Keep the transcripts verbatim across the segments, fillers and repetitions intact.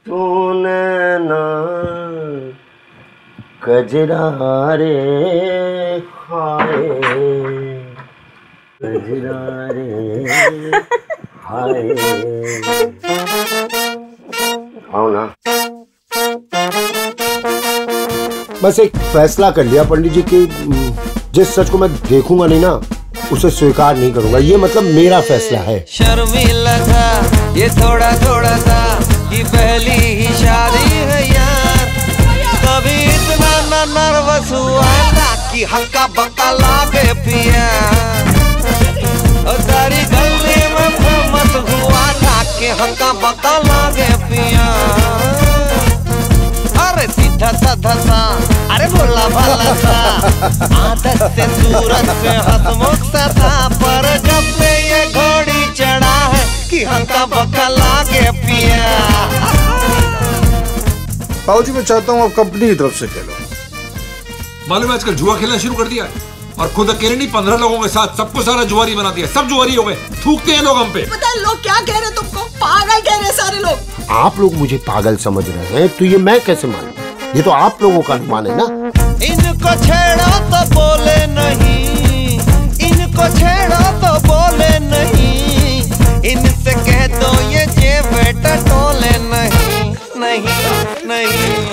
तूने ना कजरा रे हाय कजरा रे हाय। आओ ना। बस एक फैसला कर लिया पंडित जी कि जिस सच को मैं देखूंगा नहीं ना उसे स्वीकार नहीं करूंगा। ये मतलब मेरा फैसला है। शर्मीला था ये थोड़ा थोड़ा सा कि पहली ही शादी है यार। कभी इतना न नर्वस हुआ था कि हक्का बक्का लागे पिया। और सारी गली में फेमस हुआ था कि हक्का बक्का लागे पिया। अरे सीधा साधा सा अरे भोला भाला सा आदत से सूरत से हंसमुख सा था। पर जब से ये घोड़ी चढ़ा है कि हंका बक्का लागे पिया। बाबूजी मैं चाहता हूँ आप कंपनी की तरफ से खेलो। मालूम है आजकल जुआ खेलना शुरू कर दिया है और खुद अकेले नहीं पंद्रह लोगों के साथ सबको सारा जुआरी बना दिया। सब जुआरी हो गए, थूकते हैं लोग हम पे। पता है लोग क्या कह रहे हैं तुमको? पागल कह रहे हैं सारे लोग। आप लोग मुझे पागल समझ रहे हैं तो ये मैं कैसे मानूं? ये तो आप लोगों का अनुमान है ना। इनको छेड़ो तो बोले नहीं, इनको छेड़ो तो बोले नहीं। इनसे कह दो ये जे बेटा टोले नहीं नहीं नहीं।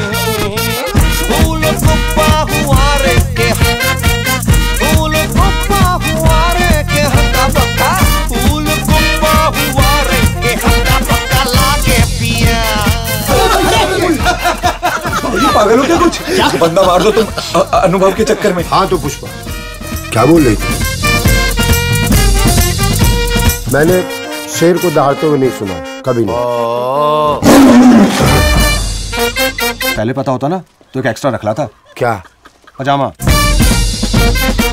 फूल गुप्पा हुआ रे के फूल गुप्पा हुआ रे के हक्का बक्का। फूल गुप्पा हुआ रे के हक्का बक्का लागे पिया। पागल हो क्या कुछ? क्या? बंदा मार दो तुम अनुभव के चक्कर में। हाँ तो पुष्पा क्या बोल रही थी? मैंने शेर को दहाड़ते हुए नहीं सुना कभी नहीं। पहले पता होता ना तो एक एक्स्ट्रा रख ला था। क्या? पजामा।